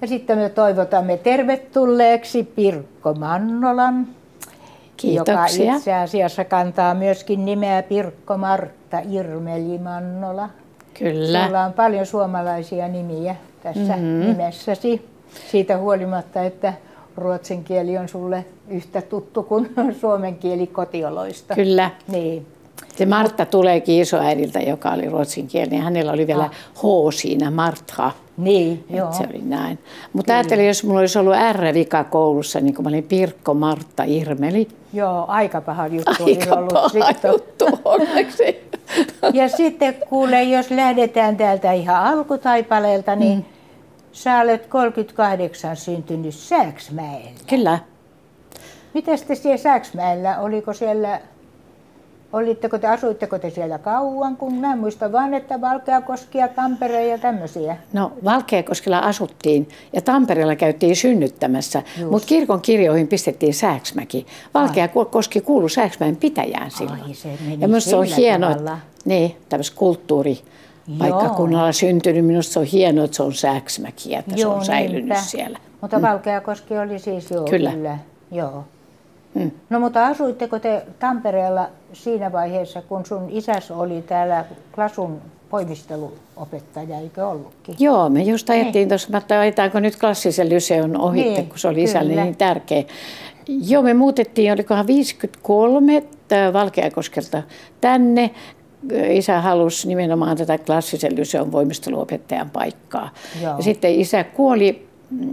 Ja sitten me toivotamme tervetulleeksi Pirkko Mannolan, Kiitoksia. joka itse asiassa kantaa myöskin nimeä Pirkko Martta Irmeli Mannola. Kyllä. Sulla on paljon suomalaisia nimiä tässä nimessäsi, siitä huolimatta, että ruotsin kieli on sulle yhtä tuttu kuin suomen kieli kotioloista. Kyllä. Niin. Se Martta tuleekin isoäidiltä, joka oli ruotsinkielinen. Hänellä oli vielä H siinä, Martha. Niin, joo. Se oli näin. Mutta ajattelin, jos mulla olisi ollut R-vika koulussa, niin kuin mä olin Pirkko Martta Irmeli. Joo, aika paha juttu. Aika paha juttu, onneksi. Ja sitten kuule, jos lähdetään täältä ihan alkutaipaleelta, niin sä olet 38 syntynyt Sääksmäellä. Kyllä. Mitäs te siellä Sääksmäellä, asuitteko te siellä kauan? Kun mä muistan vaan, että Valkeakoski ja Tampere ja tämmöisiä. No Valkeakoskella asuttiin ja Tampereella käytiin synnyttämässä, mutta kirkon kirjoihin pistettiin Sääksmäki. Valkeakoski kuului Sääksmäen pitäjään silloin. Ai, se meni ja minusta se on hienoa, tavalla. Niin, tämmöisessä kulttuuripaikkakunnalla syntynyt. Minusta se on hienoa, että se on Sääksmäki ja että se on säilynyt siellä. Mutta Valkeakoski oli siis Kyllä. Joo. No mutta asuitteko te Tampereella siinä vaiheessa, kun sun isäs oli täällä Klasun poimisteluopettaja, eikö ollutkin? Joo, me just ajettiin tuossa, että ajetaanko nyt klassisen lyseon ohitte, kun se oli isälle niin tärkeä. Joo, me muutettiin, olikohan 53 Valkeakoskelta tänne. Isä halusi nimenomaan tätä klassisen lyseon voimisteluopettajan paikkaa. Joo. Ja sitten isä kuoli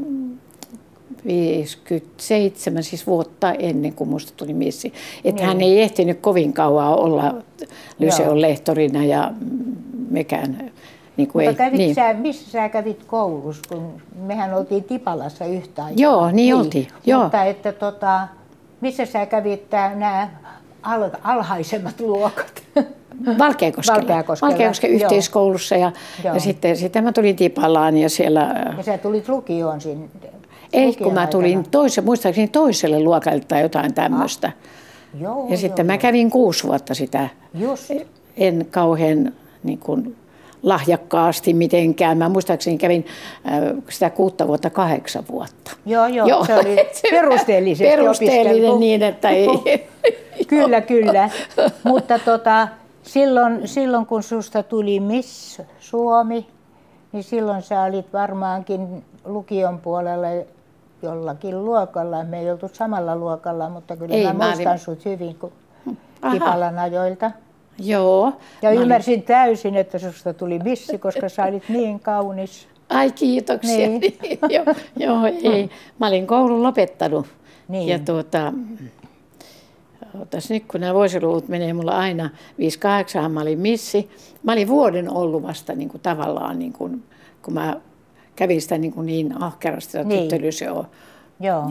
57 siis vuotta ennen kuin minusta tuli missi. Että hän ei ehtinyt kovin kauan olla lyseon lehtorina ja mekään. Niin kuin mutta niin. Missä sä kävit koulussa, kun mehän oltiin Tipalassa yhtä aikaa. Joo, niin oltiin. Joo. Mutta että missä sä kävit nämä alhaisemmat luokat? Valkeakosken yhteiskoulussa ja sitten mä tulin Tipalaan ja siellä. Ja sä tulit lukioon sinne? Ei, kun mä tulin muistaakseni toiselle luokalle tai jotain tämmöistä. Ja sitten mä kävin 6 vuotta sitä. Just. En kauhean niin kuin lahjakkaasti mitenkään. Mä muistaakseni kävin sitä 6 vuotta 8 vuotta. Joo. Se oli perusteellisesti opiskeltu. Niin, että ei. Kyllä. Mutta silloin kun susta tuli Miss Suomi, niin silloin sä olit varmaankin lukion puolella jollakin luokalla. Me ei oltu samalla luokalla, mutta kyllä mä muistan sut hyvin Tipalan ajoilta. Joo. Ja ymmärsin täysin, että susta tuli missi, koska sä olit niin kaunis. Ai kiitoksia. Niin. Joo, ei. Mä olin koulun lopettanut. Niin. Ja nyt kun nämä vuosiluvut menee mulla aina 58, mä olin missi. Mä olin vuoden ollut vasta niin kuin tavallaan, niin kuin, kun mä kävin sitä niin ahkerasti tyttölyseoa. Joo.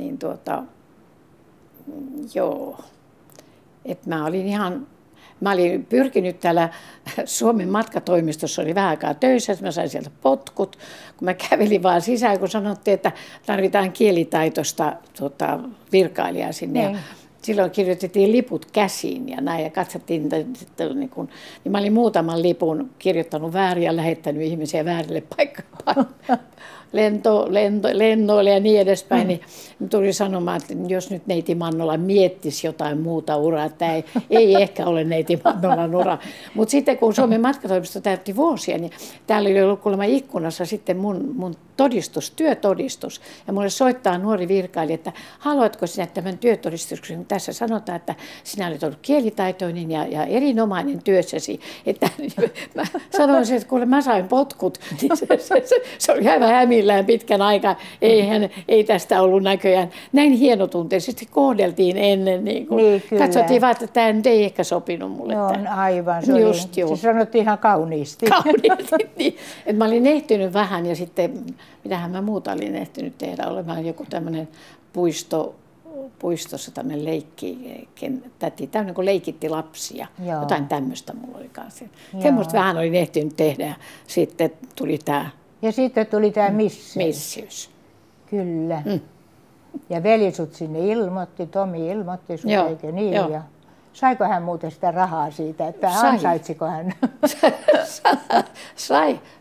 Joo. Et mä olin pyrkinyt täällä Suomen matkatoimistossa, oli vähän aikaa töissä, että mä sain sieltä potkut. Kun mä kävelin vaan sisään, kun sanottiin, että tarvitaan kielitaitoista virkailijaa sinne. Niin. Silloin kirjoitettiin liput käsiin ja näin ja katsottiin, niin mä olin muutaman lipun kirjoittanut väärin ja lähettänyt ihmisiä väärille paikkaan. Lennoille ja niin edespäin, niin tuli sanomaan, että jos nyt neiti Mannola miettisi jotain muuta uraa, että ei ehkä ole neiti Mannolan ura. Mutta sitten kun Suomen matkatoimisto täytti vuosia, niin täällä oli ollut kuulemma ikkunassa sitten mun työtodistus. Ja mulle soittaa nuori virkailija, että haluatko sinä tämän työtodistuksen? Tässä sanotaan, että sinä olet ollut kielitaitoinen ja erinomainen työssäsi. Että mä sanoin, että kuule mä sain potkut, niin se oli aivan hämillään pitkän aikaa. Ei tästä ollut näköjään. Näin hienotunteisesti kohdeltiin ennen. Niin katsottiin vaan, että tämä nyt ei ehkä sopinut mulle. No aivan, se sanottiin ihan kauniisti. Kauniisti, niin. Et mä olin ehtinyt vähän ja sitten, mitähän mä muuta olin ehtinyt tehdä, olemaan joku tämmöinen puistossa tämmöinen tämmöinen kun leikitti lapsia. Joo. Jotain tämmöistä mulla oli kanssa. Semmoista vähän olin ehtinyt tehdä ja sitten tuli tämä. Ja sitten tuli tämä missiys. Kyllä. Ja veli sut sinne ilmoitti, Tomi ilmoitti sut, eikö niin? Ja saiko hän muuten sitä rahaa siitä, että ansaitsiko hän?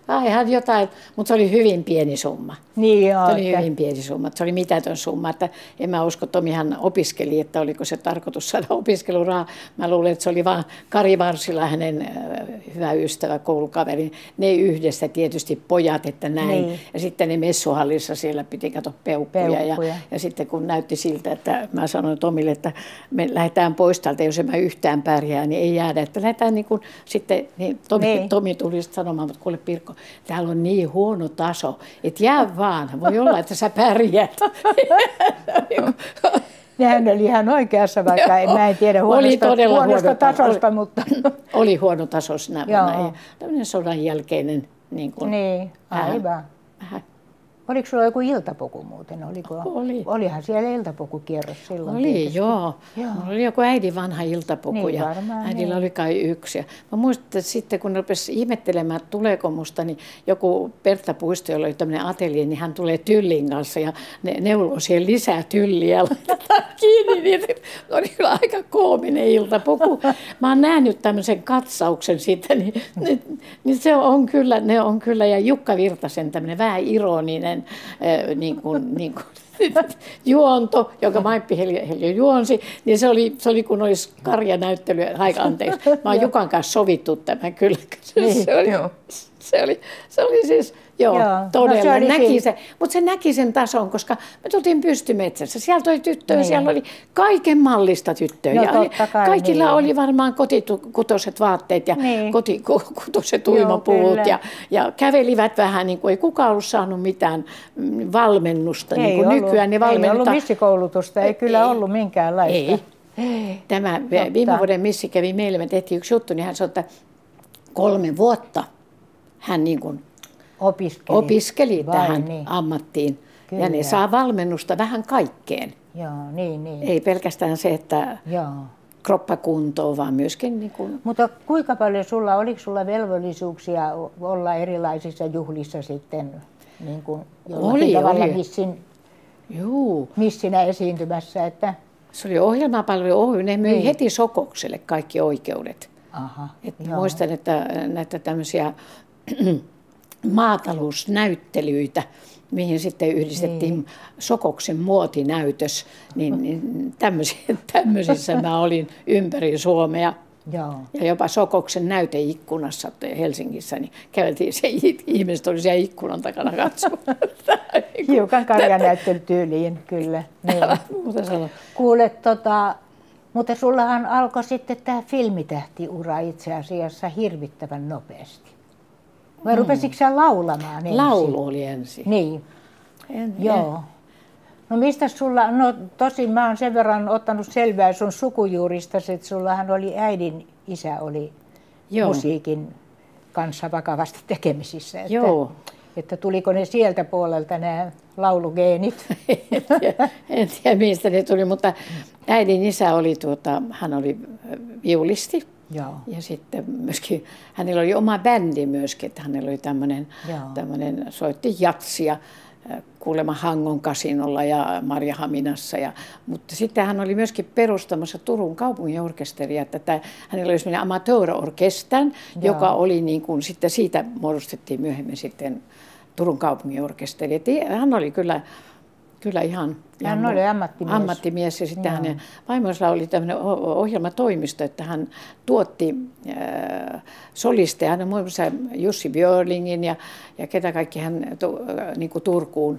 ihan jotain, mutta se oli hyvin pieni summa. Niin joo, se oli hyvin pieni summa. Se oli mitätön summa. Että en mä usko, Tomihan opiskeli, että oliko se tarkoitus saada opiskelurahaa. Mä luulen, että se oli vaan Kari Varsila, hänen hyvä ystävä, koulukaveri. Ne yhdessä tietysti pojat, että näin. Niin. Ja sitten ne messuhallissa siellä piti katsoa peukkuja. Ja sitten kun näytti siltä, että mä sanoin Tomille, että me lähdetään pois täältä, jos en mä yhtään pärjää, niin ei jäädä. Että lähdetään niin kuin sitten, niin Tomi tuli sanomaan, että kuule Pirkko, täällä on niin huono taso, että jää vaan. Voi olla, että sä pärjät. Nehän oli ihan oikeassa, vaikka mä en tiedä huonosta tasosta, mutta... Oli huono tasos nämä. Tämmöinen sodan jälkeinen... Niin, aivan. Oliko sulla joku iltapuku muuten? Oli. Olihan siellä iltapukukierros silloin. Oli, tietysti. Joo. Mulla oli joku äidin vanha iltapuku niin, ja varmaan, äidillä oli kai yksi. Ja mä muistan, että sitten kun rupesi ihmettelemään, että tuleeko musta, niin joku Pertta Puisto, jolla oli tämmöinen atelje, niin hän tulee tyllin kanssa ja neuloo siihen lisää tylliä ja laitetaan kiinni. Niin oli kyllä aika koominen iltapuku. Mä oon nähnyt tämmöisen katsauksen siitä, niin se on kyllä, ne on kyllä. Ja Jukka Virtasen tämmöinen vähän ironinen niin kuin juonto, jonka Maippi Heljo juonsi, niin se oli kun olisi karjanäyttely, anteeksi, mä oon Jukan kanssa sovittu tämän kyllä. Se oli siis, todella, mutta se näki sen tason, koska me tultiin Pystymetsässä. Sieltä oli tyttöjä, siellä oli kaiken mallista tyttöjä. Kaikilla oli varmaan kotikutoiset vaatteet ja kotikutoiset uimapuut ja kävelivät vähän, niin kuin ei kukaan ollut saanut mitään valmennusta. Niin kuin nykyään ne ei ollut missikoulutusta, ei kyllä ollut minkäänlaista. Tämä viime vuoden missi kävi meille, me tehtiin yksi juttu, niin hän sanoi, että 3 vuotta hän niin kuin opiskeli tähän ammattiin. Kyllä. Ja ne saa valmennusta vähän kaikkeen. Joo, niin. Ei pelkästään se, että kroppakuntoon, vaan myöskin... Niin kuin... Mutta kuinka paljon oliko sulla velvollisuuksia olla erilaisissa juhlissa sitten niin kuin jollakin tavalla missinä esiintymässä? Että... Se oli ohjelmapalvelu, ne myi heti Sokokselle kaikki oikeudet. Muistan, että näitä tämmöisiä maatalousnäyttelyitä, mihin sitten yhdistettiin Sokoksen muotinäytös, niin tämmöisissä mä olin ympäri Suomea. Joo. Ja jopa Sokoksen näyteikkunassa Helsingissä, niin käveltiin, ihmiset oli siellä ikkunan takana katsomaan. Hiukan karjanäyttelytyyliin, kyllä. Niin. Kuule, mutta sullahan alkoi sitten tämä filmitähtiura itse asiassa hirvittävän nopeasti. Vai rupesitko sä laulamaan ensin? Laulu oli ensin. Niin. Joo. No mistä sulla, tosin mä oon sen verran ottanut selvää sun sukujuurista, että sullahan oli äidin isä oli musiikin kanssa vakavasti tekemisissä. Että tuliko ne sieltä puolelta nämä laulugeenit? En tiedä mistä ne tuli, mutta äidin isä oli, hän oli viulisti. Joo. Ja sitten myöskin, hänellä oli oma bändi myöskin, että hänellä oli tämmöinen soitti jatsia kuulemma Hangon kasinolla ja Marjahaminassa. Mutta sitten hän oli myöskin perustamassa Turun kaupunginorkesteria, että hänellä oli semmoinen amatöörorkestern, joka oli niin kuin, sitten siitä muodostettiin myöhemmin sitten Turun kaupunginorkesteri. Hän oli kyllä ihan hän oli ammattimies ja sitten hänen vaimonsa oli tämmöinen ohjelmatoimisto, että hän tuotti solisteja, hän muun muassa Jussi Björlingin ja ketä kaikki hän niin kuin Turkuun,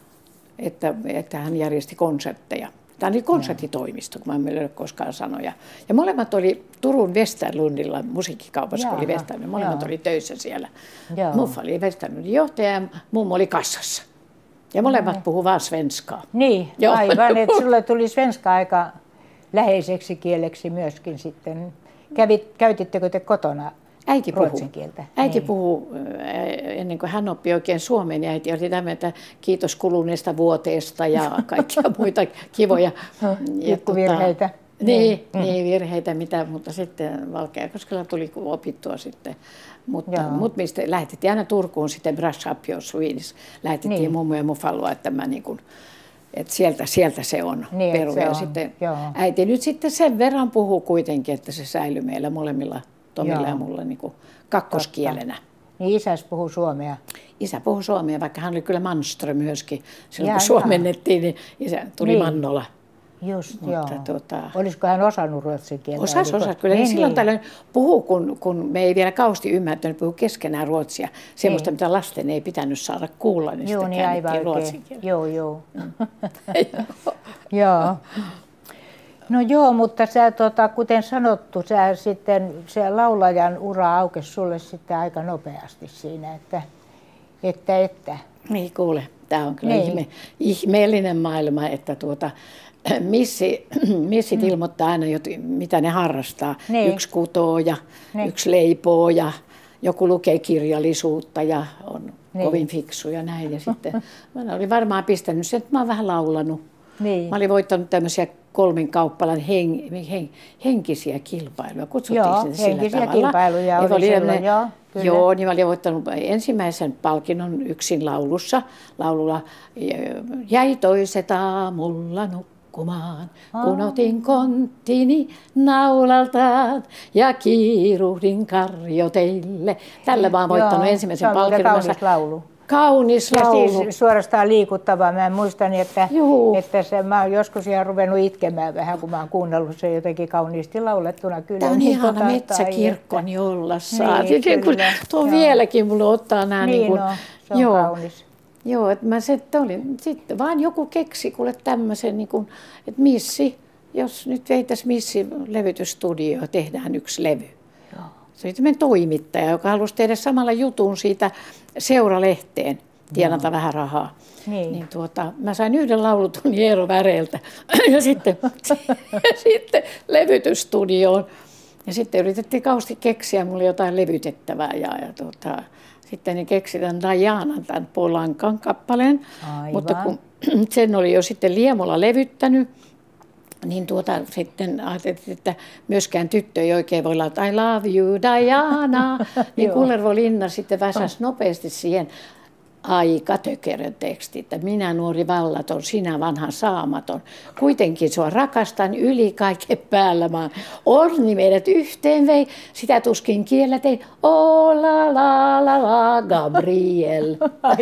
että hän järjesti konsertteja. Tämä oli konserttitoimisto, kun mä en meillä koskaan sanoja. Ja molemmat oli Turun Westerlundilla, musiikkikaupassa oli Westerlund, molemmat oli töissä siellä. Muffa oli Westerlundin johtaja ja mummo oli kassassa. Ja molemmat puhuu vaan svenskaa. Niin, aivan, että sulle tuli svenska aika läheiseksi kieleksi myöskin sitten. Käytittekö te kotona ruotsin kieltä? Äiti puhuu, ennen kuin hän oppi oikein suomen, ja äiti oli tämmöinen, että kiitos kuluneesta vuoteesta ja kaikkia muita kivoja. Virheitä. Niin, virheitä, mutta sitten Valkeakoskella tuli opittua sitten. Mutta mistä lähetettiin aina Turkuun sitten Brush Up Your Swedish. Lähetettiin mummo ja mufalua, että että sieltä se on peru. Ja sitten äiti nyt sitten sen verran puhuu kuitenkin, että se säilyi meillä molemmilla, Tomilla ja mulla niin kuin kakkoskielenä. Niin isäs puhuu suomea. Isä puhui suomea, vaikka hän oli kyllä Manström myöskin. Silloin Jaa, kun suomennettiin, niin isä tuli Niin. Mannola. Just, Mutta joo. Olisiko hän osannut ruotsin kieltä? Osasi kyllä. Niin silloin tällöin puhuu, kun me ei vielä kausti ymmärtänyt, puhuu keskenään ruotsia. Semmoista, mitä lasten ei pitänyt saada kuulla, niin Joo, sitä niin aivan käännettiin ruotsin oikein. kieltä. Joo. Joo. No joo, mutta sä, kuten sanottu, se laulajan ura aukesi sulle sitten aika nopeasti siinä, että. Niin kuule, tämä on kyllä Niin. ihmeellinen maailma, että missit ilmoittaa aina, mitä ne harrastaa. Niin. Yksi kutoo ja Niin. yksi leipoo ja joku lukee kirjallisuutta ja on Niin. kovin fiksu ja näin. Ja sitten mä olin varmaan pistänyt sen, että mä oon vähän laulanut. Niin. Mä olin voittanut tämmöisiä Kolmen kauppalan henkisiä kilpailuja. Kutsuttiin Joo, sitä sillä henkisiä tavalla. kilpailuja Ja oli silloin, joo, kyllä. Joo, niin mä olin voittanut ensimmäisen palkinnon yksin laululla jäi toiset aamulla nukkumaan, kun otin konttini naulaltaan ja kiiruhdin karjoteille. Tällä mä oon voittanut ensimmäisen palkinnon. Kaunis laulu. Kaunis Ja laulu. siis suorastaan liikuttavaa. Mä muistan, että mä oon joskus ihan ruvennut itkemään vähän, kun mä oon kuunnellut sen jotenkin kauniisti laulettuna. Kyllä, Tämä on niin ihana metsäkirkkoni olla saa. Niin, kyllä, tuo joo. vieläkin mulle ottaa nämä. Niin, se on kaunis. Joo, että mä sitten vaan joku keksi kuule tämmöisen, niin kuin, että jos nyt veitäisi levytysstudioon, tehdään yksi levy. Joo. Se oli tämmöinen toimittaja, joka halusi tehdä samalla jutun siitä Seuralehteen, tienata vähän rahaa. Niin. Mä sain yhden laulutunnin Eero Väreeltä ja sitten levytysstudioon. Ja sitten yritettiin kausti keksiä mulle jotain levytettävää. Sitten ne keksi tämän Dianan, tämän Polankan kappaleen. Aivan. Mutta kun sen oli jo sitten Liemola levyttänyt, niin sitten ajateltiin, että myöskään tyttö ei oikein voi laulaa I love you Diana. Niin Kullervo Linna sitten väsäsi nopeasti siihen aika tökerön teksti, että minä nuori vallaton, sinä vanha saamaton. Kuitenkin sua rakastan yli kaiken päällä maan. Orni meidät yhteen vei, sitä tuskin kiellä tein. Oh la la la la, Gabriel.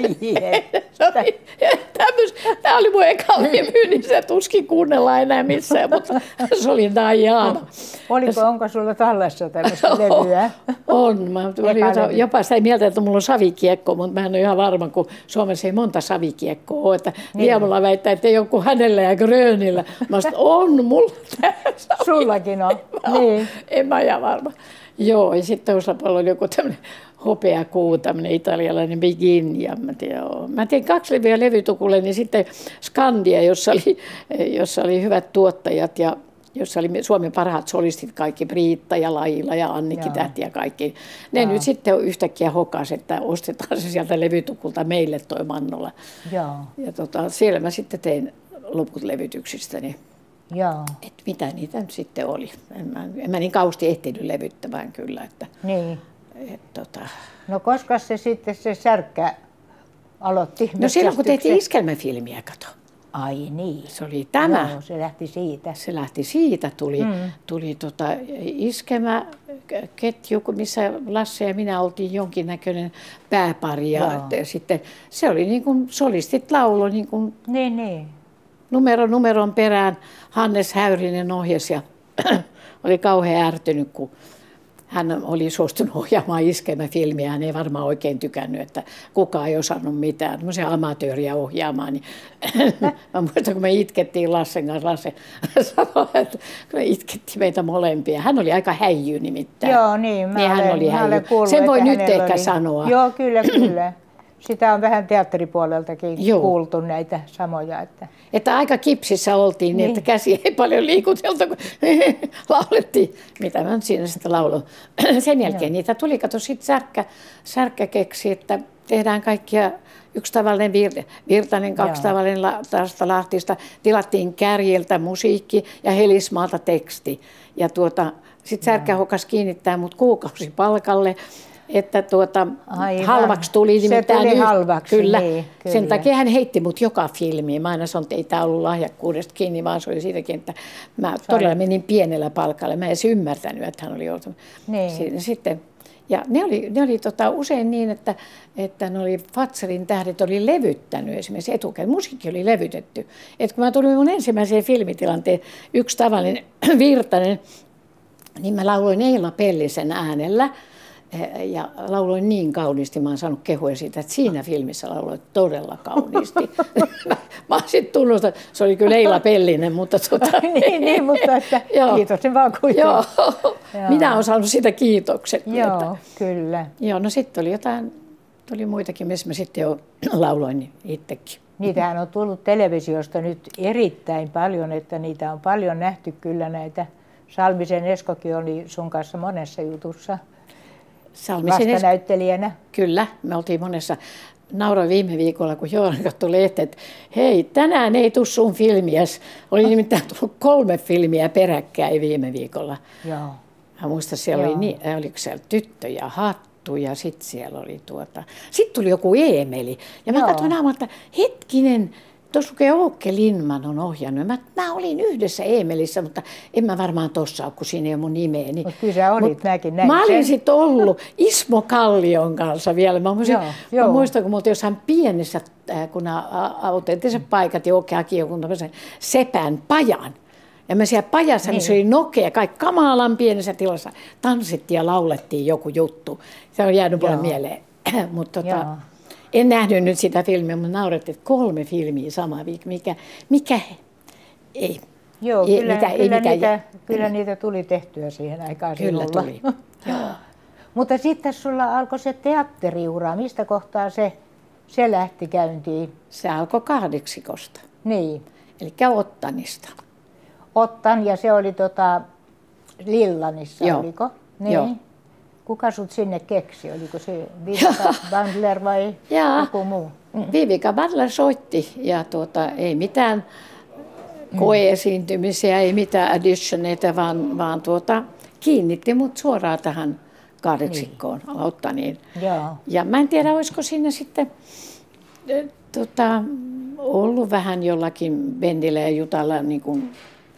Tämä oli mun eka levy, niin se tuskin kuunnella enää missään, mutta se oli Diana. Onko sulla tallessa tällaista levyä? On. Mä olin jopa sitä mieltä, että mulla on savikiekko, mutta mä en ole ihan varma, kun Suomessa ei monta savikiekkoa ole. Että Liemola väittää, että ei ole kuin hänellä ja Grönillä. Mä sanoin, on mulla tämä savikiekko. Sullakin on. Niin. En mä ihan varma. Joo, ja sitten Uslapalla oli joku tämmöinen hopeakuu, tämmöinen italialainen Begin. Ja mä tein 2 levyä levytukulle, niin sitten Skandia, jossa oli hyvät tuottajat ja jossa oli Suomen parhaat solistit kaikki, Briitta ja Laila ja Annikki Tähti ja kaikki. Ne nyt sitten yhtäkkiä hokas, että ostetaan se sieltä levytukulta meille toi Mannola. Joo. Ja siellä mä sitten tein loput levytyksistäni. Joo. Että mitä niitä nyt sitten oli. En mä niin kausti ehtinyt levyttämään kyllä. Että, niin. No koska se sitten se Särkkä aloitti? No silloin kun tehtiin iskelmäfilmiä, kato. Ai niin. Se oli tämä. Joo, se lähti siitä. Se lähti siitä, tuli iskelmäketju, missä Lasse ja minä oltiin jonkinnäköinen pääpari. Ja sitten se oli niin kuin solistit laulo niin kuin niin. numeron perään. Hannes Häyrinen ohjasi ja oli kauhean ärtynyt, kun hän oli suostunut ohjaamaan iskelmäfilmiä. Hän ei varmaan oikein tykännyt, että kukaan ei osannut mitään. Tämmöisiä amatööriä ohjaamaan. Niin mä muistan, kun me itkettiin Lassen kanssa. Lasse sanoi, että me itkettiin meitä molempia. Hän oli aika häijy nimittäin. Joo, niin. Hän oli häijy. Sen voi nyt ehkä sanoa. Joo, kyllä. Sitä on vähän teatteripuoleltakin kuultu näitä samoja. Että aika kipsissä oltiin, niin että käsi ei paljon liikuteltu, kun laulettiin. Mitä mä siinä sitten lauloin. Sen jälkeen niitä tuli, kato sitten Särkkä keksi, että tehdään kaikkia yksi tavallinen Virtanen, 2 tavallinen Lahtista. Tilattiin Kärjeltä musiikki ja Helismaalta teksti. Ja sitten Särkkä hokas kiinnittää mut kuukausipalkalle. että Aivan. halvaksi tuli. Se tuli halvaksi, kyllä. niin, kyllä. Sen takia hän heitti mut joka filmiin. Mä aina sanon, että ei tämä ollut lahjakkuudesta kiinni, vaan se oli siitäkin, että mä todella menin pienellä palkalla. Mä en edes ymmärtänyt, että hän oli joutunut. Niin. Sitten, ja ne oli usein niin, että ne oli Fazerin tähdet oli levyttänyt esimerkiksi etukäteen. Musiikki oli levytetty. Et kun mä tulin mun ensimmäiseen filmitilanteen, Yksi tavallinen Virtanen, niin mä lauloin Eila Pellisen äänellä. Ja lauloin niin kauniisti, mä oon saanut kehuja siitä, että siinä filmissä lauloin todella kauniisti. Mä sitten tunnustan, se oli kyllä Eila Pellinen, mutta niin, mutta että kiitos se vaan kuitenkin. Joo. Minä olen saanut siitä kiitokset. Joo, kyllä. Joo, no sitten oli jotain, tuli muitakin, missä mä sitten jo lauloin itsekin. Niitähän on tullut televisiosta nyt erittäin paljon, että niitä on paljon nähty kyllä näitä. Salmisen Eskokin oli sun kanssa monessa jutussa. Vastanäyttelijänä. Kyllä, me oltiin monessa. Nauroin viime viikolla, kun Joonan katsoi lehti, että hei, tänään ei tule sun filmiäs. Oli nimittäin tullut 3 filmiä peräkkäin viime viikolla. Joo. Mä muistan, siellä oli oliko siellä Tyttö ja Hattu ja sitten siellä oli Sitten tuli joku Eemeli. Ja mä katsoin aamulla, että hetkinen, tuossa lukee Åke Lindman on ohjannut. Mä olin yhdessä Eemelissä, mutta en mä varmaan tossa ole, kun siinä ei ole mun nimeeni. Mutta kyllä sä olit, mäkin näin. Mä olin sitten ollut Ismo Kallion kanssa vielä. Mä muistan, kun me oltiin jossain pienessä, kun autenttiset paikat ja Åke haki joku sepän pajan. Ja me siellä pajassa, niin se oli nokea, kaikki kamalan pienessä tilassa. Tanssittiin ja laulettiin joku juttu. Se on jäänyt mulle mieleen. Mutta en nähnyt nyt sitä filmiä, mutta naurettiin, että 3 filmiä sama viikko. Mikä ei. Joo, kyllä niitä tuli tehtyä siihen aikaan. Kyllä tuli. Mutta sitten sulla alkoi se teatteriura. Mistä kohtaa se lähti käyntiin? Se alkoi Kahdeksikosta. Niin. Eli Ottanista. Ottan, ja se oli Lillanissa, Joo. oliko? Niin. Joo. Kuka sut sinne keksi? Oliko se Viivika Bandler vai joku muu? Viivika Bandler soitti ja ei mitään koeesiintymisiä, ei mitään auditioneita, vaan kiinnitti mut suoraan tähän Kahdeksikkoon Ottaniin. Ja mä en tiedä, olisiko siinä sitten ollut vähän jollakin Bendillä ja Jutalla niin kuin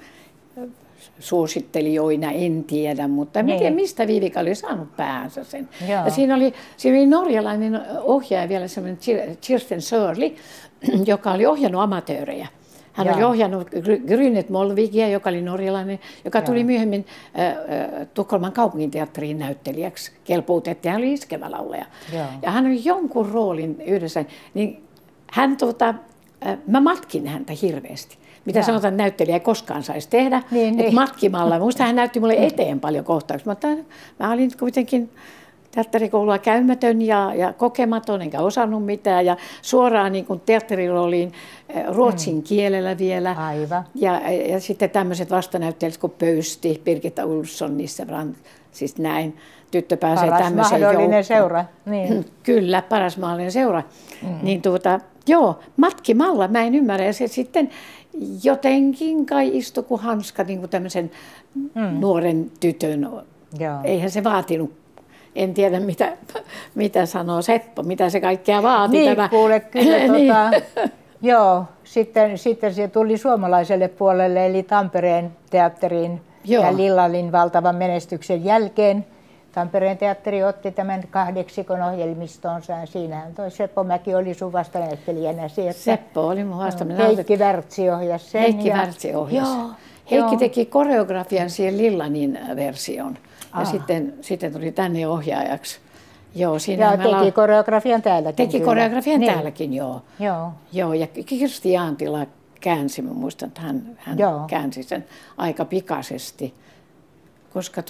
suosittelijoina, en tiedä, mutta en tiedä, mistä Viivika oli saanut päänsä sen. Ja siinä oli norjalainen ohjaaja vielä, semmoinen Kirsten Sörli, joka oli ohjannut amatöörejä. Hän oli ohjannut Grynet Molvigia, joka oli norjalainen, joka tuli myöhemmin Tukholman kaupunginteatteriin näyttelijäksi. Kelpuutettiin, hän oli iskevä laulaja. Ja hän oli jonkun roolin yhdessä, niin hän mä matkin häntä hirveästi. Mitä sanotaan, näyttelijä ei koskaan saisi tehdä, että matkimalla. Musta hän näytti mulle eteen paljon kohtauksia, mutta mä olin kuitenkin teatterikoulua käymätön ja kokematon, enkä osannut mitään. Ja suoraan niin kuin teatterirooliin ruotsin kielellä vielä. Aivan. Ja sitten tämmöiset vastanäyttelijät kuin Pöysti, Birgitta Olsson, Nisse Brandt, siis näin. Tyttö pääsee tämmöiseen joukkoon. Paras mahdollinen seura. Niin. Kyllä, paras mahdollinen seura. Niin matkimalla mä en ymmärrä. Ja se sitten jotenkin kai istui kuin hanska niin kuin tämmöisen nuoren tytön. Eihän se vaatinut. En tiedä, mitä sanoo Seppo, mitä se kaikkea vaati. Niin, kuule, kyllä. Joo, sitten se tuli suomalaiselle puolelle, eli Tampereen teatteriin ja Lillalin valtavan menestyksen jälkeen. Tampereen teatteri otti tämän Kahdeksikon ohjelmistonsa ja siinähän toi Seppo Mäki oli sun vastanäyttelijänä. Seppo oli mun vastanäyttelijänä. Heikki Värtsi ohjasi sen. Heikki Värtsi ohjasi. Heikki teki koreografian siihen Lillanin versioon. Ja sitten tuli tänne ohjaajaksi. Joo, siinä teki koreografian täälläkin. Teki koreografian täälläkin, joo. Ja Kirsti Jaantila käänsi, mä muistan, että hän käänsi sen aika pikaisesti. Koska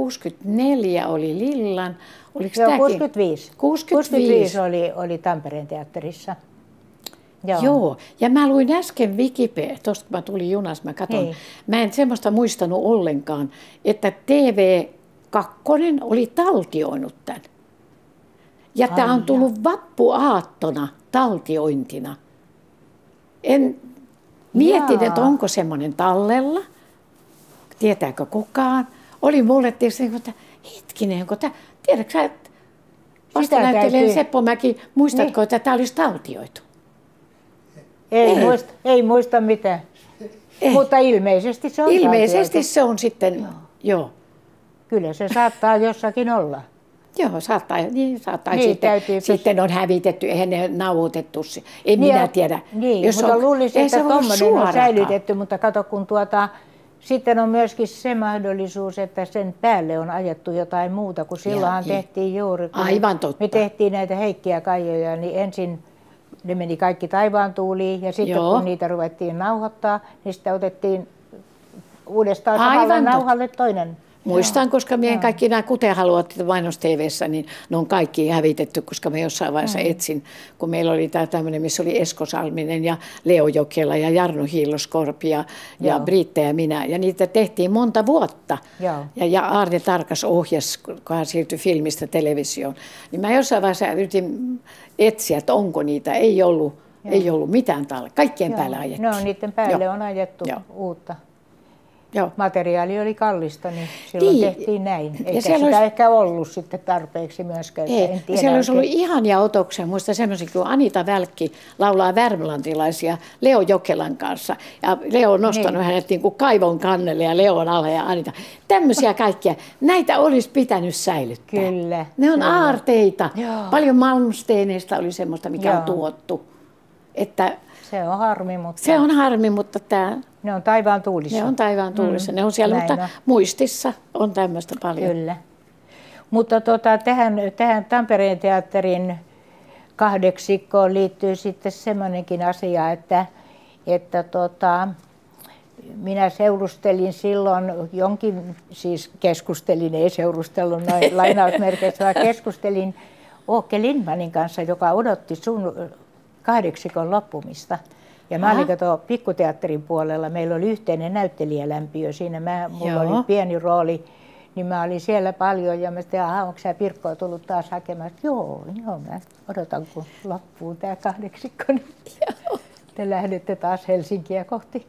64 oli Lillan. Oliko 65. 65 oli Tampereen teatterissa. Joo, ja mä luin äsken Wikipedia, tuosta kun mä tulin junassa, mä katson. Mä en semmoista muistanut ollenkaan, että TV2 oli taltioinut tämän. Ja tämä on tullut vappuaattona taltiointina. Mietin, että onko semmoinen tallella, tietääkö kukaan. Oli mulle tietysti, että hetkinen, tiedätkö sä, että Vastanäyttelijä Seppo Mäki, muistatko, että tämä olisi taltioitu? Ei muista mitään. Mutta ilmeisesti se on ilmeisesti se on sitten, joo. Kyllä se saattaa jossakin olla. Joo, saattaa sitten on hävitetty, eihän ne nauhoitettu, en minä tiedä. Niin, mutta luulisin, että tuommoinen on säilytetty, mutta kato kun sitten on myöskin se mahdollisuus, että sen päälle on ajettu jotain muuta, kun silloinhan tehtiin juuri, kun aivan totta. Me tehtiin näitä Heikkiä Kaijoja, niin ensin ne meni kaikki taivaan tuuliin ja sitten kun niitä ruvettiin nauhoittaa, niin sitten otettiin uudestaan samalle nauhalle toinen. Muistan, koska meidän kaikki nämä Kute-haluat mainos-tv:ssä, niin ne on kaikki hävitetty, koska me jossain vaiheessa etsin, kun meillä oli tämä tämmöinen, missä oli Esko Salminen ja Leo Jokela ja Jarno Hiilloskorpi ja Britta ja minä. Ja niitä tehtiin monta vuotta. Ja Aarne Tarkas ohjasi, kun hän siirtyi filmistä televisioon. Niin mä jossain vaiheessa yritin etsiä, että onko niitä. Ei ollut mitään kaikkien päälle ajettiin. No, niiden päälle on ajettu uutta. Materiaali oli kallista, niin silloin tehtiin näin. Eikä sitä ehkä ollut sitten tarpeeksi myöskään. Siellä olisi ollut ihania otoksia. Muista semmoisia, kun Anita Välkki laulaa värmlantilaisia Leo Jokelan kanssa. Ja Leo on nostanut hänet niin kuin kaivon kannelle ja Leo on alla ja Anita. Tämmöisiä kaikkia. Näitä olisi pitänyt säilyttää. Kyllä. Ne on aarteita. Paljon Malmsteeneistä oli semmoista, mikä on tuottu. Että se on harmi, mutta... Se on harmi, mutta tämä... Ne on taivaan tuulissa. Ne on taivaan tuulissa. Ne on siellä, mutta muistissa on tämmöistä paljon. Kyllä. Mutta tähän Tampereen teatterin kahdeksikkoon liittyy sitten semmoinenkin asia, että minä seurustelin silloin keskustelin, ei seurustellut noin lainausmerkeissä, vaan keskustelin Åke Lindmanin kanssa, joka odotti sun kahdeksikon loppumista. Ja mä olin pikkuteatterin puolella, meillä oli yhteinen näyttelijälämpiö siinä, mulla oli pieni rooli, niin mä olin siellä paljon ja mä sanoin, onko sä Pirkkoa tullut taas hakemaan? Joo, mä odotan kun loppuu tää kahdeksikko, niin te lähdette taas Helsinkiä kohti.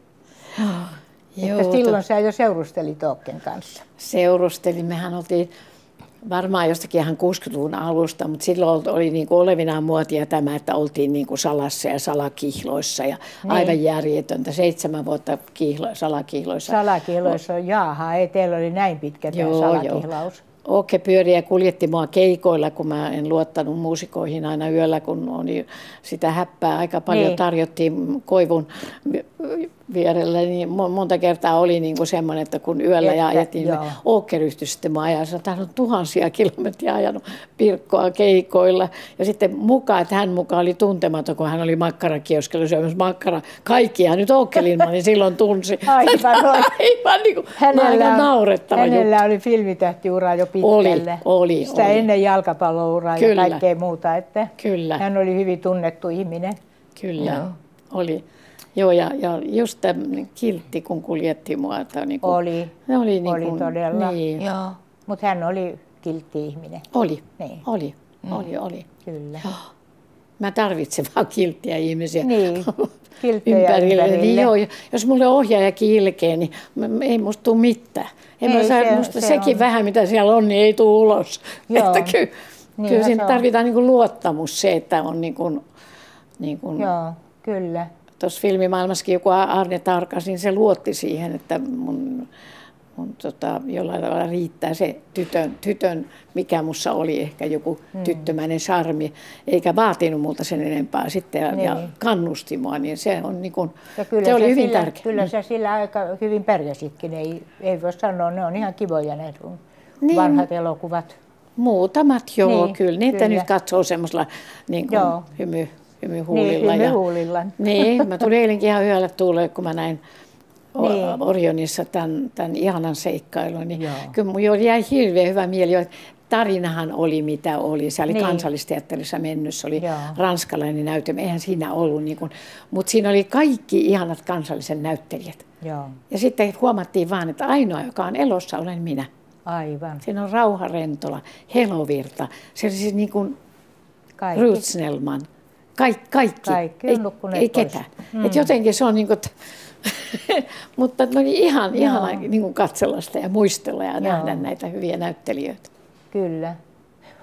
Että silloin sä jo seurustelit Åken kanssa. Seurustelin, mehän oltiin varmaan jostakin ihan 60-luvun alusta, mutta silloin oli niin kuin olevinaan muotia tämä, että oltiin niin kuin salassa ja salakihloissa ja aivan järjetöntä. 7 vuotta salakihloissa. Salakihloissa ei teillä oli näin pitkä tämä salakihlaus. Åke pyöri ja kuljetti mua keikoilla, kun mä en luottanut muusikoihin aina yöllä, kun sitä häppää aika paljon tarjottiin koivun vierellä, niin monta kertaa oli niin kuin semmoinen, että kun yöllä ajettiin, niin Åke ryhtyi sitten mua ajaa. Hän on tuhansia kilometriä ajanut Pirkkoa keikoilla. Ja sitten että hän mukaan oli tuntematon, kun hän oli makkarakioskella syömässä makkaraa. Kaikkia nyt Åke Lindmanin silloin tunsi. Aivan niin kuin aika naurettava hänellä oli filmitähtiura jo pitkälle. Oli. Sitä ennen jalkapallouraa ja kaikkea muuta. Että hän oli hyvin tunnettu ihminen. Kyllä, oli. Joo, ja just tämä kiltti, kun kuljetti mua. Niin kuin, oli todella. Niin. Mutta hän oli kiltti ihminen. Oli. Kyllä. Mä tarvitsen vaan kilttiä ihmisiä ympärille. Niin joo, jos mulle ohjaajakin ilkee, niin ei musta tule mitään. Sekin vähän, mitä siellä on, niin ei tule ulos. Että kyllä siinä tarvitaan niin kuin luottamus se, että on niin kuin joo, kyllä. Tuossa filmimaailmassakin joku Aarne Tarkas, niin se luotti siihen, että mun jollain tavalla riittää se tytön, mikä mussa oli ehkä joku tyttömäinen charmi, eikä vaatinut multa sen enempää sitten ja kannusti mua, niin se on niin kuin, se oli hyvin tärkeä. Kyllä sä sillä aika hyvin pärjäsitkin, ei voi sanoa, ne on ihan kivoja ne sun vanhat elokuvat. Muutamat kyllä, niitä nyt katsoo semmoisella niin kuin hymyhuulilla. Hymyhuulilla. Niin, mä tulin eilenkin ihan yöllä tuuleen, kun mä näin Orionissa tämän ihanan seikkailun. Niin kyllä mun jäi hirveän hyvä mieli. Tarinahan oli mitä oli. Se oli Kansallisteatterissa mennyt, se oli ranskalainen näytelmä. Eihän siinä ollut, mutta siinä oli kaikki ihanat kansallisen näyttelijät. Ja sitten huomattiin vaan, että ainoa, joka on elossa, olen minä. Aivan. Siinä on Rauha Rentola, Helo Virta, se oli siis niin kuin Ruth Snellman. Kaikki on nukkuneet ei ketään. Et jotenkin se on niin kuin, mutta oli ihana niin kuin katsella sitä ja muistella ja nähdä näitä hyviä näyttelijöitä. Kyllä.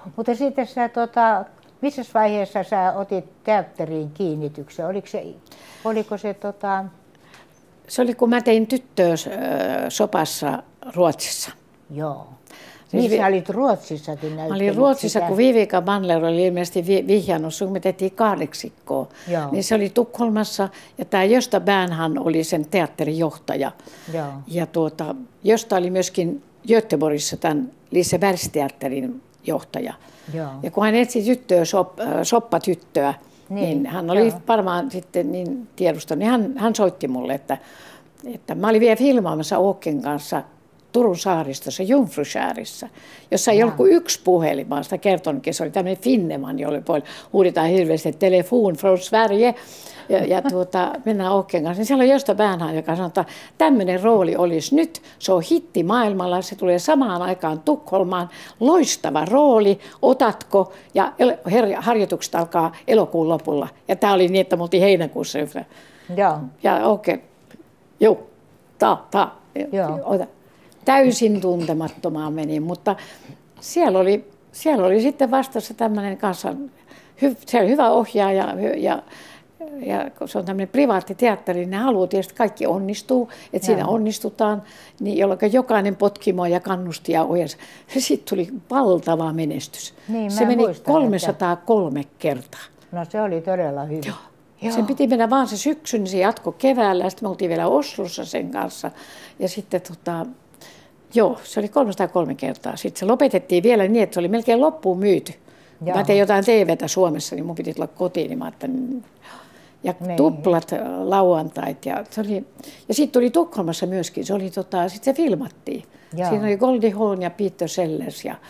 Mutta sitten sä, missä vaiheessa sä otit teatteriin kiinnityksen? Oliko se Se oli, kun mä tein tyttöä sopassa Ruotsissa. Joo. Niin sä olit Ruotsissakin näyttelyt. Mä olin Ruotsissa, kun Vivica Manler oli ilmeisesti vihjannut, sun me tehtiin kahdeksikkoa. Niin se oli Tukholmassa, ja tämä Gösta Bernhan oli sen teatterijohtaja. Joo. Ja Gösta oli myöskin Göteborgissa tämän Lisebergsteatterin johtaja. Joo. Ja kun hän etsi tyttöä, soppatyttöä, niin hän oli varmaan sitten niin tiedostanut, niin hän soitti mulle, että mä olin vielä filmaamassa Åken kanssa Turun saaristossa, Jungfruskärissa, jossa ei ollut kuin yksi puhelin, vaan sitä kertonutkin. Se oli tämmöinen Finneman, jolle huudetaan hirveästi telefon från Sverige. Ja mennään Åken kanssa. Niin siellä on Gösta Bernhard, joka sanoo, että tämmöinen rooli olisi nyt. Se on hitti maailmalla, se tulee samaan aikaan Tukholmaan. Loistava rooli, otatko? Ja harjoitukset alkaa elokuun lopulla. Ja tämä oli niin, että me oltiin heinäkuussa. Ja okei, joo, ota. Täysin tuntemattomaa meni, mutta siellä oli sitten vastassa tämmöinen kanssa, se oli hyvä ohjaaja ja kun se on tämmöinen privaattiteatteri, niin ne haluaa tietysti kaikki onnistuu, että siinä onnistutaan, niin jolloin jokainen potkimo ja kannusti ja ojensi. Sitten tuli valtava menestys. Niin, se meni 303 kertaa. No se oli todella hyvä. Joo. Sen piti mennä vaan se syksy, niin se jatkoi keväällä, ja sitten me oltiin vielä Oslossa sen kanssa. Ja sitten joo, se oli 303 kertaa. Sitten se lopetettiin vielä niin, että se oli melkein loppuun myyty. Kun mä tein jotain TVtä Suomessa, niin mun piti tulla kotiin, niin mä ajattelin, ja tuplat lauantait. Ja sitten tuli Tukholmassa myöskin, se oli sitten se filmattiin. Joo. Siinä oli Goldie Hawn ja Peter Sellers ja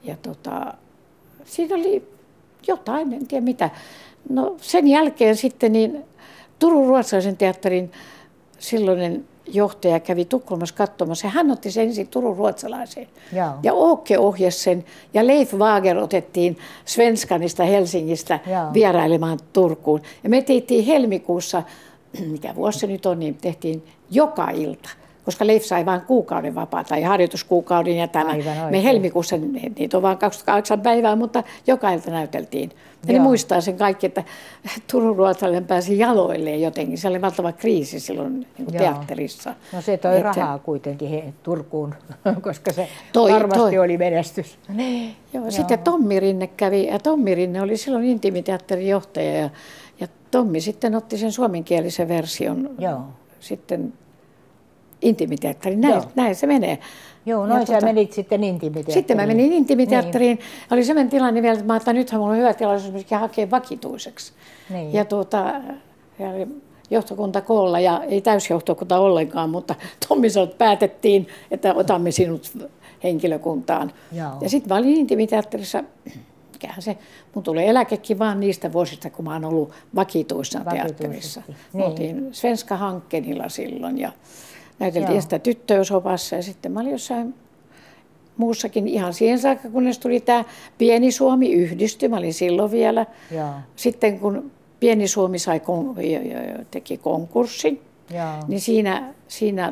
siinä oli jotain, en tiedä mitä. No sen jälkeen sitten niin Turun ruotsalaisen teatterin silloinen johtaja kävi Tukholmassa katsomassa ja hän otti sen ensin Turun ruotsalaiseen. Ja Åke ohjasi sen ja Leif Wager otettiin Svenskanista Helsingistä vierailemaan Turkuun. Ja me tehtiin helmikuussa, mikä vuosi se nyt on, niin tehtiin joka ilta. Koska Leif sai vain kuukauden vapaata ja harjoituskuukauden ja tämä. Me helmikuussa, niitä on vain 28 päivää, mutta joka ilta näyteltiin. Ja ne muistaa sen kaikki, että Turun ruotsalainen pääsi jaloilleen jotenkin. Se oli valtava kriisi silloin teatterissa. No se toi rahaa kuitenkin Turkuun, koska se varmasti oli menestys. Joo. Sitten Tommi Rinne kävi, ja Tommi Rinne oli silloin Intimiteatterin johtaja. Ja Tommi sitten otti sen suomenkielisen version sitten Intimiteatteriin. Näin se menee. Joo, noin sä menit sitten Intimiteatteriin. Sitten mä menin Intimiteatteriin. Niin. Oli sellainen tilanne vielä, että mä ajattelin, että nythän mulla on hyvä tilaisuus hakea vakituiseksi. Niin. Ja johtokunta koolla ja ei täysjohtokunta ollenkaan, mutta Tommi sanoi, että päätettiin, että otamme sinut henkilökuntaan. Joo. Ja sitten mä olin Intimiteatterissa. Mun tulee eläkekin vaan niistä vuosista, kun mä oon ollut vakituissaan teatterissa. Niin. Oltiin Svenska Hankenilla silloin ja näyteltiin sitä tyttöä sopassa ja sitten mä olin jossain muussakin ihan siihen saakka, kunnes tuli tämä Pieni Suomi yhdistyi. Mä olin silloin vielä. Sitten kun Pieni Suomi teki konkurssin, niin siinä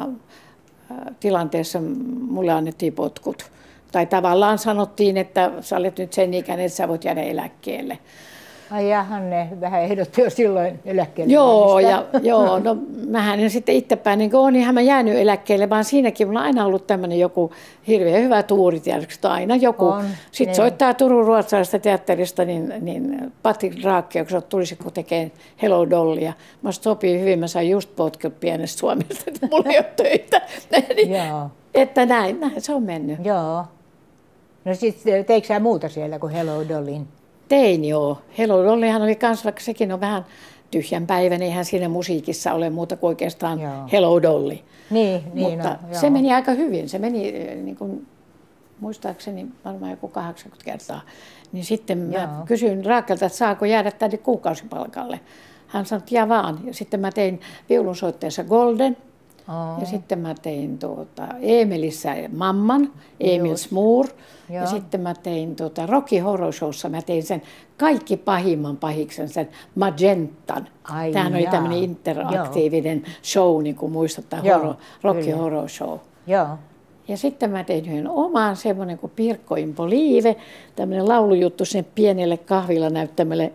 tilanteessa mulle annettiin potkut. Tai tavallaan sanottiin, että sä olet nyt sen ikäinen, että sä voit jäädä eläkkeelle. Ai ja Hanne vähän ehdotti jo silloin eläkkeelle. Joo, no mähän en sitten itsepäin niin kuin ihan mä jäänyt eläkkeelle, vaan siinäkin mulla on aina ollut tämmöinen joku hirveän hyvä tuuri, tiedätkö, aina joku. Sitten soittaa Turun ruotsalaisesta teatterista, niin Patrik Raakki, joka tulisiko tekemään Hello Dollia. Mä sopii hyvin, mä sain just potkut pienestä Suomesta, että mulla ei ole töitä. Että näin se on mennyt. Joo. No sitten teikö sä muuta siellä kuin Hello Dollin? Tein joo. Hello Dollyhan oli kans, vaikka sekin on vähän tyhjän päivän, eihän siinä musiikissa ole muuta kuin oikeastaan Hello Dolly. Niin, mutta se meni aika hyvin. Se meni, niin kuin, muistaakseni varmaan joku 80 kertaa. Niin sitten mä kysyin Raakelta, että saako jäädä tänne kuukausipalkalle. Hän sanoi, että jää vaan. Ja sitten mä tein viulunsoitteessa Golden. Ja sitten mä tein Emelissä Mamman, Emil Smuur. Ja sitten mä tein Rocky Horror Showssa, mä tein sen kaikki pahimman pahiksen, sen Magentan. Tämähän oli tämmöinen interaktiivinen show, niin kuin muistuttaa Rocky Horror Show. Ja sitten mä tein yhden oman, semmoinen kuin Pirkko Impolive, tämmöinen laulujuttu sinne pienelle kahvilanäyttämölle,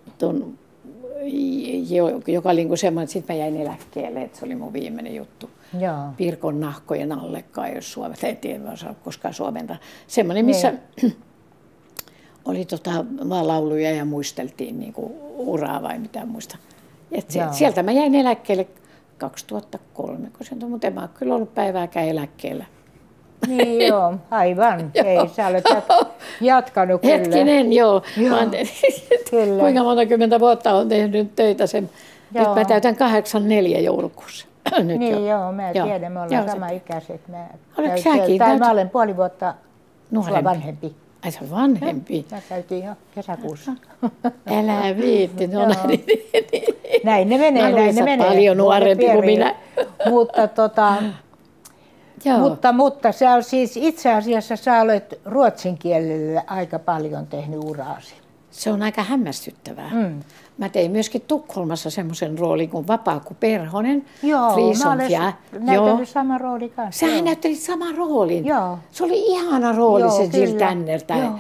joka oli niin semmoinen, että sitten mä jäin eläkkeelle, että se oli mun viimeinen juttu. Joo. Pirkon nahkojen allekaan, jos suomenta, en tiedä, mä saa koskaan suomenta. Semmoinen, missä oli vaan lauluja ja muisteltiin niin kuin uraa vai mitään muista. Sieltä mä jäin eläkkeelle 2003, mutta en mä ole kyllä ollut päivääkään eläkkeellä. Niin joo, aivan. Ei, sä olet jatkanut kyllä. Hetkinen, joo. Kyllä. Kuinka monta kymmentä vuotta olen tehnyt töitä sen. Nyt mä täytän 84 joulukuussa. Nyt niin joo, mä tiedän, me ollaan sama-ikäiset. Mä olen puoli vuotta sua vanhempi. Ai sä vanhempi? Mä käytiin jo kesäkuussa. Älä viitti, no näin ne menee, näin ne menee. Paljon nuorempi kuin minä. Mutta sä on siis itse asiassa sä olet ruotsin kielellä aika paljon tehnyt uraasi. Se on aika hämmästyttävää. Mä tein myöskin Tukholmassa semmoisen roolin kuin Vapaaku Perhonen. Joo, mä olen näytellyt saman roolin kanssa. Sähän näyttelit saman roolin. Joo. Se oli ihana rooli, se Jill Tanner.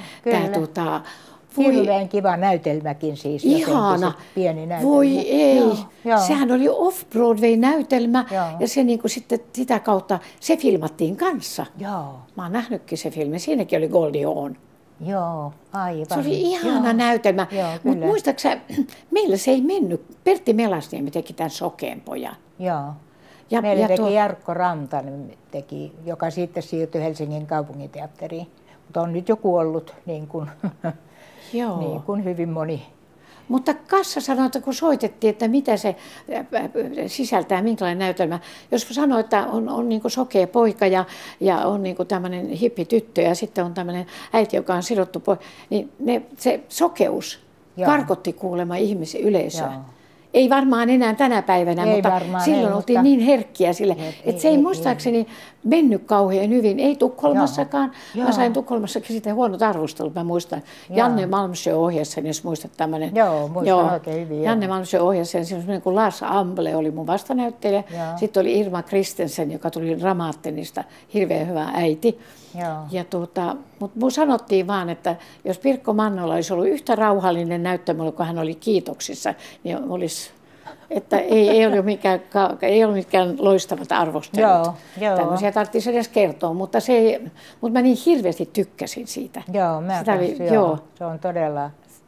Hirveän kiva näytelmäkin siis. Ihana. Pieni näytelmä. Voi ei. Joo. Sehän oli off-Broadway-näytelmä. Ja se niin kuin sitten sitä kautta, se filmattiin kanssa. Joo. Mä oon nähnytkin se filmi. Siinäkin oli Goldie Hawn. Joo, aivan. Se oli ihana näytelmä. Mutta muistaaksä, meillä se ei mennyt. Pertti Melasniemi teki tämän Sokeen pojan. Joo. Meillä teki Jarkko Rantanen, joka sitten siirtyi Helsingin kaupunginteatteriin. Mutta on nyt jo kuollut, niin kuin hyvin moni. Mutta Kassa sanoi, että kun soitettiin, että mitä se sisältää, minkälainen näytelmä. Jos sanoo, että on niin kuin sokea poika ja on niin kuin tämmöinen hippityttö ja sitten on tämmöinen äiti, joka on sidottu pois, niin se sokeus karkotti kuulemma yleisöä. Ei varmaan enää tänä päivänä, mutta silloin oltiin niin herkkiä sille, että se ei muistaakseni mennyt kauhean hyvin. Ei Tukholmassakaan. Mä sain Tukholmassakin sitten huonot arvostelut, mä muistan. Janne Malmsjö ohjasi sen, jos muistat tämmöinen. Joo, muistan oikein hyvin. Janne Malmsjö ohjasi sen, semmoinen kuin Lars Amble oli mun vastanäyttelijä. Sitten oli Irma Kristensen, joka tuli Dramaattenista, hirveän hyvä äiti. Mutta mun sanottiin vaan, että jos Pirkko Mannola olisi ollut yhtä rauhallinen näyttämöllä, kun hän oli Kiitoksissa, niin olisi, että ei ollut mikään loistavat arvostelut. Tämmöisiä tarvitsisi edes kertoa, mutta mä niin hirveästi tykkäsin siitä. Joo, se on todella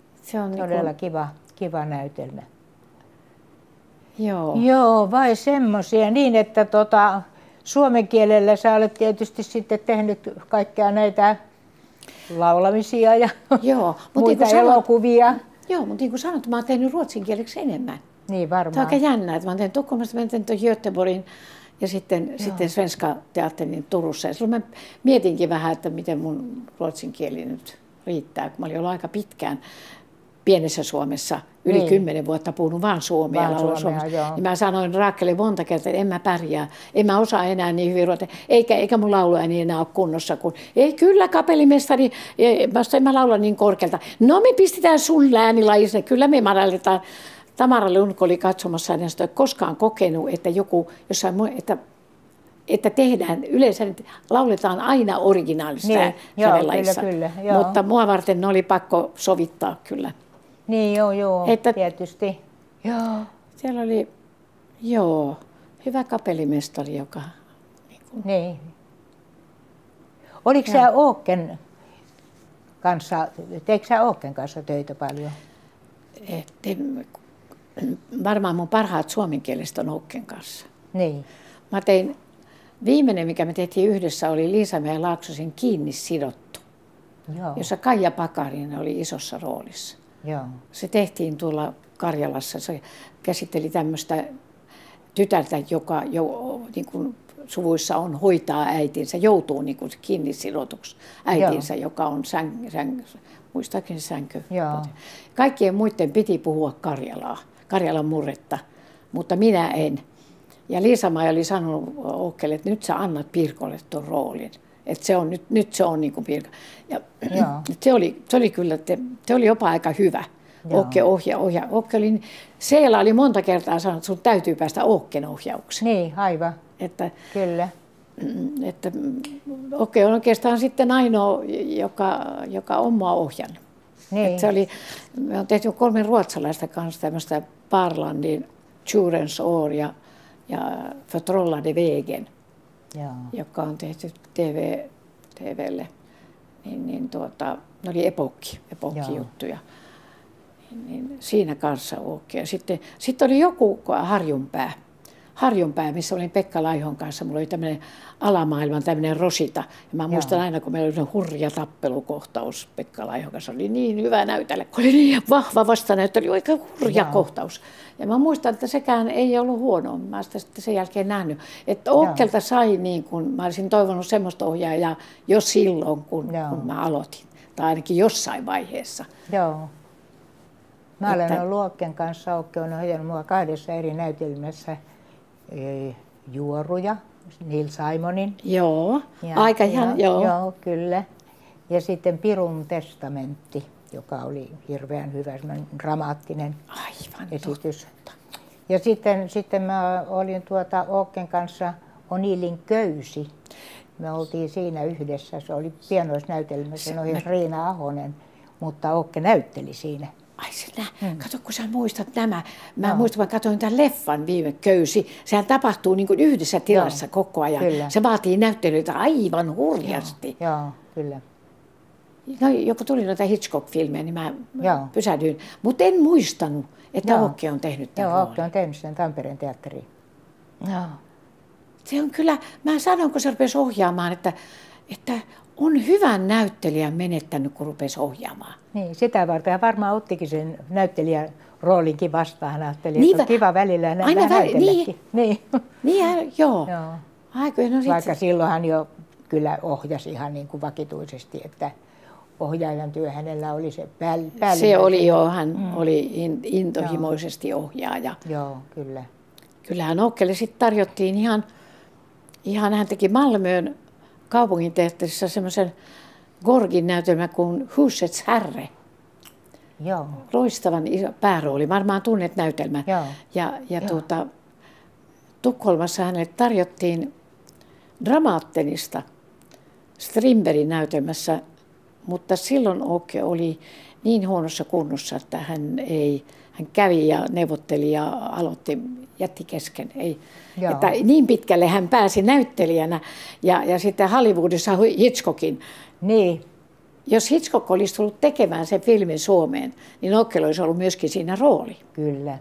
kiva näytelmä. Joo, vai semmoisia niin, että suomen kielellä sä olet tietysti sitten tehnyt kaikkia näitä laulamisia ja muita elokuvia. Joo, mutta niin kuin sanot, mä oon tehnyt ruotsin kieleksi enemmän. Niin varmaan. Tämä on aika jännä, että mä oon tehnyt Tukholmasta, mä tehnyt Göteborgin ja sitten Svenska Teatterin Turussa. Ja silloin mä mietinkin vähän, että miten mun ruotsin kieli nyt riittää, kun mä olin ollut aika pitkään pienessä Suomessa, yli 10 vuotta puhunut vaan suomea. Niin mä sanoin Raakelle monta kertaa, että en mä pärjää, en mä osaa enää niin hyvin ruotsia, eikä mun lauluääni enää ole kunnossa. Ei kyllä kapellimestari, en mä laula niin korkealta. No me pistetään sun läänilajissa, kyllä me madalletaan. Tamara Lundko oli katsomassa, en ole koskaan kokenut, että että tehdään, yleensä lauletaan aina originaalista sävellajissa. Mutta mua varten ne oli pakko sovittaa kyllä. Niin tietysti. Siellä oli, hyvä kapellimestari, joka... Niin. Oliko sä Åken kanssa, teikö sä Åken kanssa töitä paljon? Varmaan mun parhaat suomenkieliset on Åken kanssa. Niin. Mä tein, viimeinen mikä me tehtiin yhdessä oli Liisa-Mea Laaksosen Kiinni sidottu, jossa Kaija Pakarinen oli isossa roolissa. Se tehtiin tuolla Karjalassa. Se käsitteli tämmöistä tytärtä, joka niin kuin suvuissa on hoitaa äitinsä, joutuu niin kuin kiinni sidotuksi äitinsä, joka on muistaakseni sänky. Kaikkien muiden piti puhua Karjalan murretta, mutta minä en. Ja Liisa-Maija oli sanonut Åkelle, että nyt sä annat Pirkolle tuon roolin. Että nyt se on niin kuin Pirkka. Ja se oli kyllä, se oli jopa aika hyvä. Åke ohjaa. Seela oli monta kertaa sanonut, että sun täytyy päästä Åken ohjaukseen. Niin, aivan. Kyllä. että okei, on oikeastaan sitten ainoa, joka on mua ohjannut. Niin. Me on tehty 3 ruotsalaista kanssa tämmöistä Parlandin Tjurens år ja Förtrollade vägen, joka on tehty TVlle. Ne oli epokki-juttuja. Niin siinä kanssa okei. Sitten oli joku Harjunpää, missä olin Pekka Laihon kanssa. Mulla oli tämmöinen alamaailman tämmöinen Rosita. Ja mä muistan aina, kun meillä oli hurja tappelukohtaus Pekka Laihon kanssa. Oli niin hyvä näytellä, kun oli niin vahva vastanäyttely, oli aika hurja kohtaus. Ja mä muistan, että sekään ei ollut huono. Mä sitä sitten sen jälkeen nähnyt. Että Okkelta sai niin kuin, mä olisin toivonut semmoista ohjaajaa jo silloin, kun mä aloitin. Tai ainakin jossain vaiheessa. Joo. Mä olen ollut Okken kanssa. Okke on ohjannut mua 2 eri näytelmässä. Juoruja, Neil Simonin. Joo, aika ihan, joo. Joo, kyllä. Ja sitten Pirun testamentti, joka oli hirveän hyvä, dramaattinen esitys. Totta. Ja sitten mä olin Okken kanssa O'Neillin Köysi. Me oltiin siinä yhdessä, se oli pienoisnäytelmä, sen ohjasi Riina Ahonen, mutta Okke näytteli siinä. Ai sinä, kato kun sä muistat nämä. Mä muistan, mä katsoin tämän leffan viime Köysi. Sehän tapahtuu niin kuin yhdessä tilassa koko ajan. Kyllä. Se vaatii näyttelyitä aivan hurjasti. Joo, kyllä. No, joku tuli noita Hitchcock-filmejä, niin mä pysähdyin. Mutta en muistanut, että Okke on tehnyt tämän roolin. Okke on tehnyt sen Tampereen teatteriin. Joo. Se on kyllä, mä sanon, kun se rupesi ohjaamaan, että on hyvän näyttelijän menettänyt, kun rupesi ohjaamaan. Niin, sitä varten. Ja varmaan ottikin sen näyttelijän roolinkin vastaan. Hän ajatteli, että on kiva välillä näytelläkin. Niin, joo. Vaikka silloin hän jo kyllä ohjasi ihan niin kuin vakituisesti, että ohjaajan työ hänellä oli se päällimmäinen. Se oli jo, hän oli intohimoisesti ohjaaja. Joo, kyllä. Kyllähän Okkelle sitten tarjottiin ihan hän teki Malmöön kaupunginteatterissa semmoisen Gorgin näytelmän kuin Husets herre. Joo. Loistavan iso päärooli, varmaan tunnet näytelmän. Ja Tukholmassa hänelle tarjottiin Dramaattenista Strindbergin näytelmässä, mutta silloin Okke oli niin huonossa kunnossa, että hän kävi ja neuvotteli ja jätti kesken. Että niin pitkälle hän pääsi näyttelijänä ja sitten Hollywoodissa Hitchcockin. Niin. Jos Hitchcock olisi tullut tekemään sen filmin Suomeen, niin Okkella olisi ollut myöskin siinä rooli. Kyllä.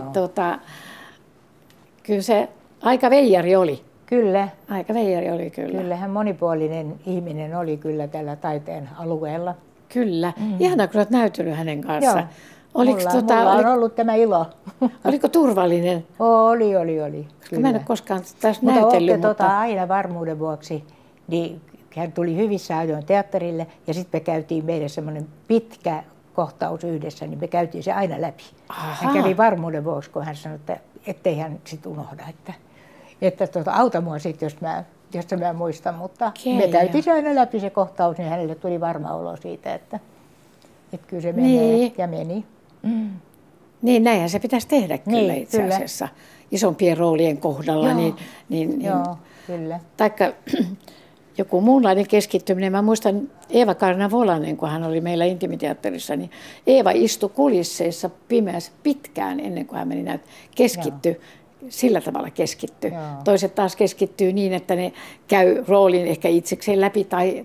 Kyllä se aika veijari oli. Kyllä. Aika veijari oli kyllä. Kyllähän monipuolinen ihminen oli kyllä tällä taiteen alueella. Kyllä. Ihanaa, kun olet näytellyt hänen kanssaan. Mulla on ollut tämä ilo. Oliko turvallinen? Oli. Koska mä en ole koskaan tässä näytellyt. Mutta aina varmuuden vuoksi, niin hän tuli hyvissä ajoin teatterille ja sitten me käytiin meidän semmoinen pitkä kohtaus yhdessä, niin me käytiin se aina läpi. Hän kävi varmuuden vuoksi, kun hän sanoi, että ettei hän sitten unohda, että auta mua sitten, jos mä muistan, mutta me käytiin se aina läpi se kohtaus, niin hänelle tuli varma olo siitä, että kyllä se menee ja meni. Niin, näinhän se pitäisi tehdä kyllä itse asiassa. Isompien roolien kohdalla. Joo, kyllä. Taikka joku muunlainen keskittyminen. Mä muistan Eeva-Kaarina Volanen, kun hän oli meillä Intimiteatterissa, niin Eeva istui kulisseissa pimeässä pitkään ennen kuin hän meni keskittyi. Sillä tavalla keskittyy. Toiset taas keskittyy niin, että ne käy roolin ehkä itsekseen läpi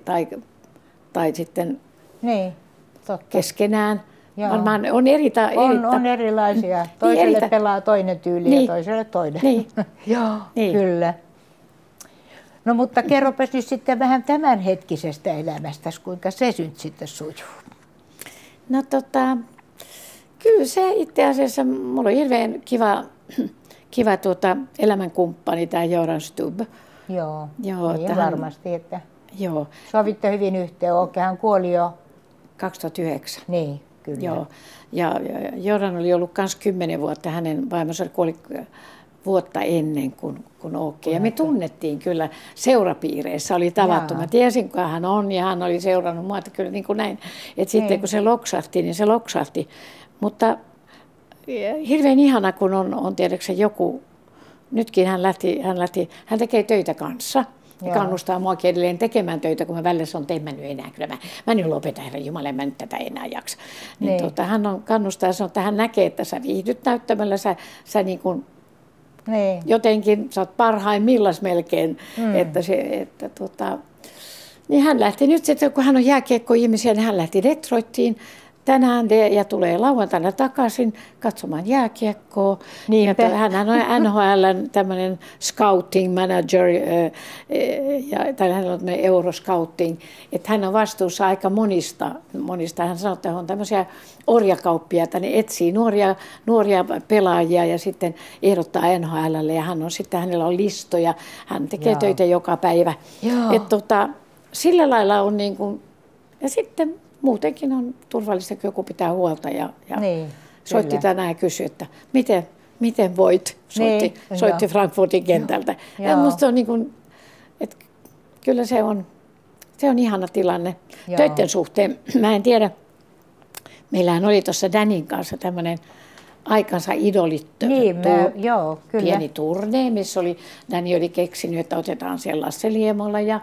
tai sitten keskenään. Joo. Varmaan on on erilaisia. Toiselle pelaa toinen tyyli ja toiselle toinen. Kyllä. No mutta kerropas nyt sitten vähän tämänhetkisestä elämästä, kuinka se nyt sitten sujuu. No kyllä se itse asiassa, mulla on hirveän kiva elämänkumppani, tämä Göran Stubb. Joo, niin varmasti, että sovitte hyvin yhteen. Hän kuoli jo 2009. Niin, kyllä. Joo. Ja Göran oli ollut myös 10 vuotta, hänen vaimonsa kuoli vuotta ennen kuin Okke. Ja me tunnettiin kyllä seurapiireissä, oli tavattu. Mä tiesin, kuka hän on ja hän oli seurannut mua, kyllä niin kuin näin. Että sitten kun se loksahti, niin se loksahti. Mutta hirveän ihana, kun on tiedätkö joku, nytkin hän tekee töitä kanssa. Ja kannustaa muakin edelleen tekemään töitä, kun mä välillä sanon, että en mä nyt enää, kyllä mä nyt lopetan, Herra Jumala, en mä nyt tätä enää jaksa. Niin hän on kannustaa ja sanoo, että hän näkee, että sä viihdyt näyttämällä, sä niin kuin jotenkin, sä oot parhaimmillas melkein, niin hän lähti nyt sitten, kun hän on jääkiekko-ihmisiä, niin hän lähti Detroittiin tänään ja tulee lauantaina takaisin katsomaan jääkiekkoa. Hän on NHL:n tämmöinen scouting manager, tai hän on euroscouting, että hän on vastuussa aika monista. Hän sanoo, että on tämmöisiä orjakauppiaita, ne etsii nuoria pelaajia ja sitten ehdottaa NHL:lle, ja hänellä on listoja, hän tekee töitä joka päivä. Sillä lailla on niin kuin, ja sitten muutenkin on turvallista, kun joku pitää huolta ja soitti tänään ja kysyi, että miten voit, soitti Frankfurtin kentältä. Ja musta on niin kuin, että kyllä se on ihana tilanne. Töiden suhteen, mä en tiedä, meillähän oli tuossa Danin kanssa tämmöinen aikansa idolit pieni turnee, missä Dani oli keksinyt, että otetaan siellä Lasse Liemola ja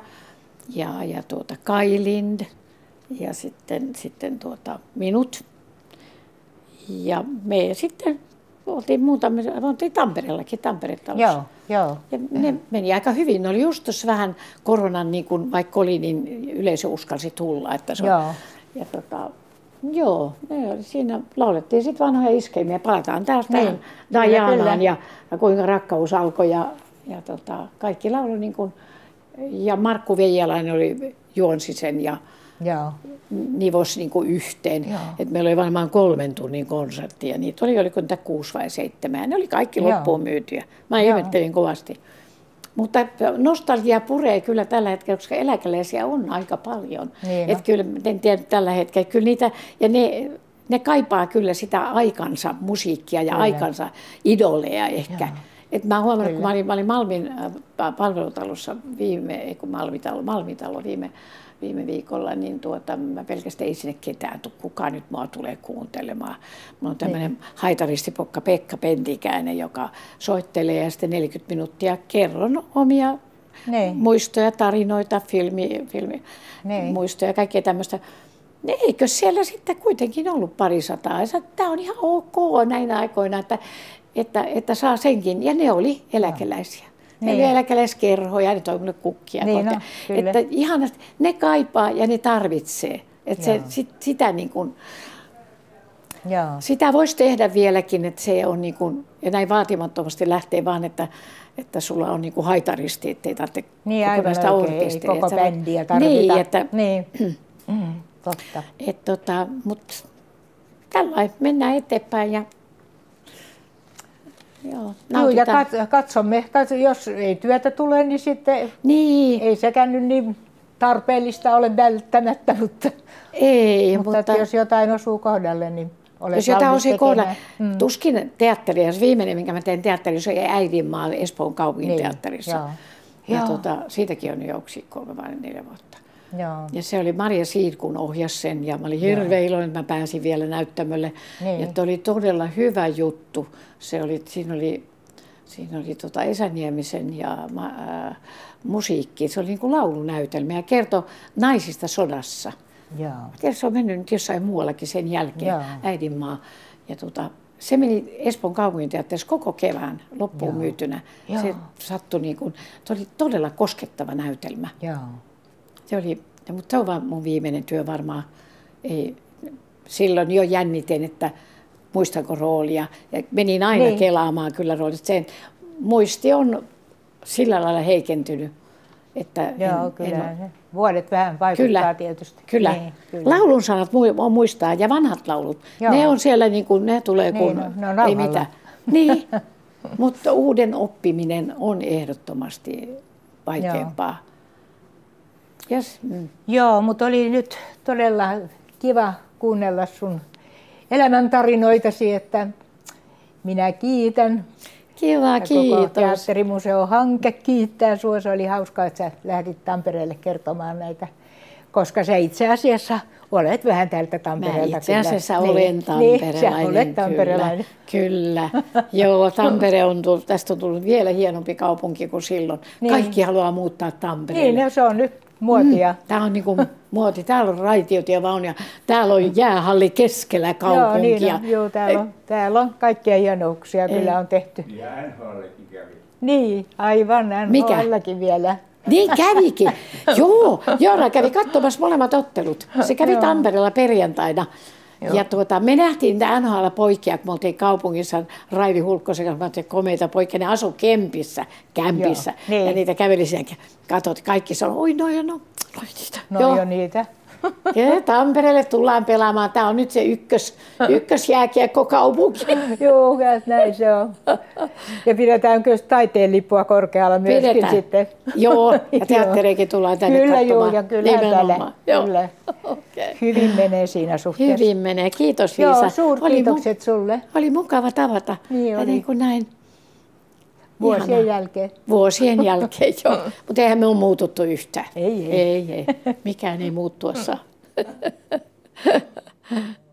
Kai Lind ja sitten minut. Ja me sitten oltiin Tampereellakin, Tampere-talossa. Joo. Ja ne meni aika hyvin. Ne oli just tuossa vähän koronan, niin kuin vaikka oli, niin yleisö uskalsi tulla. Että se siinä laulettiin sitten vanhoja iskelmiä. Palataan taas tähän Dianaan ja kuinka rakkaus alkoi ja kaikki laulu niin kuin, ja Markku Veijalainen juonsi sen ja nivos niin kuin yhteen. Et meillä oli varmaan 3 tunnin konsertti ja niitä oliko niitä 6 vai 7. Ne oli kaikki loppuun myytyjä. Mä ihmettelin kovasti. Mutta nostalgia puree kyllä tällä hetkellä, koska eläkeläisiä on aika paljon. Että kyllä en tiedä tällä hetkellä. Kyllä niitä, ja ne kaipaa kyllä sitä aikansa musiikkia ja aikansa idoleja ehkä. Et mä huomannut, kun mä olin Malmin palvelutalossa Malmitalo viime viikolla, niin mä pelkästään ei sinne ketään tule. Kukaan nyt mua tulee kuuntelemaan. Mulla on tämmöinen haitaristipokka Pekka Pentikäinen, joka soittelee ja sitten 40 minuuttia kerron omia muistoja, tarinoita, muistoja, kaikkea tämmöistä. Eikö siellä sitten kuitenkin ollut 200? Tämä on ihan ok näinä aikoina, että saa senkin. Ja ne oli eläkeläisiä. Ne oli eläkeläiskerhoja, ne toimivat kukkia. Että ihanasti, ne kaipaa ja ne tarvitsee. Että sitä niin kuin, sitä voisi tehdä vieläkin, että se on niin kuin, ja näin vaatimattomasti lähtee vaan, että sulla on niin kuin haitaristi, ettei tarvitse kokonaista orkesteria. Koko bändiä tarvita. Totta. Mutta tällainen mennään eteenpäin ja katsomme, jos ei työtä tule, niin sitten ei sekään nyt niin tarpeellista ole välttämättä, mutta jos jotain osuu kohdalle, niin olet valmis tekemään. Tuskin teatteria, viimeinen, minkä mä tein teatterissa, oli Äidinmaa Espoon kaupunginteatterissa. Siitäkin on jo 3 vai 4 vuotta. Ja se oli Maria Siid, kun ohjasi sen, ja mä olin hirveän iloinen, että mä pääsin vielä näyttämölle. Ja oli todella hyvä juttu. Siinä oli Esa Niemisen ja musiikki. Se oli niin kuin laulunäytelmä ja kertoi naisista sodassa. Se on mennyt nyt jossain muuallakin sen jälkeen, Äidinmaa. Ja se meni Espoon kaupunginteatterissa koko kevään loppuun myytynä. Se sattui niin kuin, se oli todella koskettava näytelmä. Mutta se on vaan mun viimeinen työ varmaan. Silloin jo jännitin, että muistanko roolia. Ja menin aina kelaamaan kyllä roolista. Sen muisti on sillä lailla heikentynyt. Että vuodet vähän vaikuttaa tietysti. Kyllä. Laulun sanat muistaa ja vanhat laulut. Ne on siellä niin kuin ne tulee kun ei mitään. Niin. Mutta uuden oppiminen on ehdottomasti vaikeampaa. Joo, mutta oli nyt todella kiva kuunnella sun elämäntarinoitasi, että minä kiitän. Kiva, kiitos. Koko Teatterimuseon hanke kiittää sinua. Se oli hauskaa, että sä lähdit Tampereelle kertomaan näitä koska sä itse asiassa olet vähän täältä Tampereelta. Mä itse asiassa kyllä. olen tamperelainen. Niin, sä olet tamperelainen. Kyllä. Joo, Tampere on tullut, tästä on tullut vielä hienompi kaupunki kuin silloin. Niin. Kaikki haluaa muuttaa Tampereelle. Niin, no, se on nyt muotia. Tämä on niinku muoti. Täällä on raitiotievaunu ja täällä on jäähalli keskellä kaupunkia. Joo, niin on. Joo, täällä on kaikkia hienouksia kyllä on tehty. Ja NHLkin kävi. Niin, aivan, NHLkin vielä. Niin kävikin. Joo, Joona kävi katsomassa molemmat ottelut. Se kävi Tampereella perjantaina. Joo. Ja me nähtiin niitä NHL-poikia, kun me oltiin kaupungissa Raivi Hulkkosen kanssa, me komeita poikia, ne asui kämpissä. Niin. Ja niitä käveli siellä, katsot, kaikki sanoi, oi no jo niitä. Jo niitä. Ja Tampereelle tullaan pelaamaan. Tämä on nyt se ykkösjääkiekkokaupunki. Joo, näin se on. Ja pidetäänkö taiteen lippua korkealla myöskin sitten? Joo, ja teattereikin tullaan tänne katsomaan. Kyllä, joo, ja kyllä. Okay. Hyvin menee siinä suhteessa. Hyvin menee. Kiitos Liisa. Joo, suurkiitokset sulle. Oli mukava tavata. Niin oli. Niin kuin näin. Vuosien jälkeen. Vuosien jälkeen, joo. Mutta eihän me ole muututtu yhtään. Ei. Mikään ei muuttua saa.